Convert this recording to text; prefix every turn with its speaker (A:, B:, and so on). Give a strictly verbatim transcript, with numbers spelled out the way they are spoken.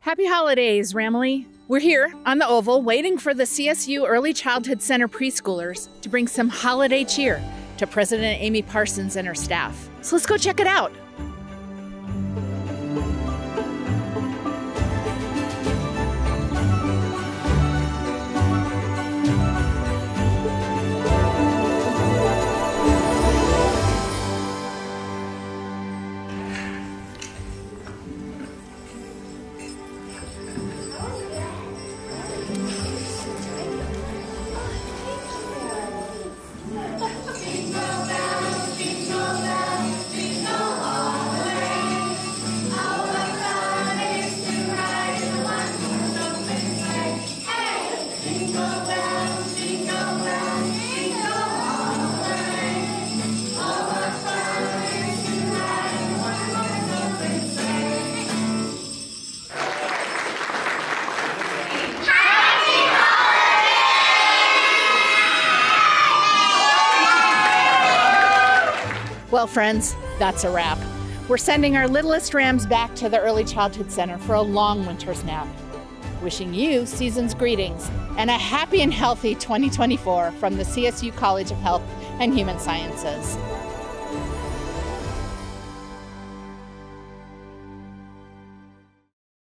A: Happy holidays, Ramily. We're here on the Oval waiting for the C S U Early Childhood Center preschoolers to bring some holiday cheer to President Amy Parsons and her staff. So let's go check it out. Well, friends, that's a wrap. We're sending our littlest Rams back to the Early Childhood Center for a long winter's nap. Wishing you season's greetings and a happy and healthy twenty twenty-four from the C S U College of Health and Human Sciences.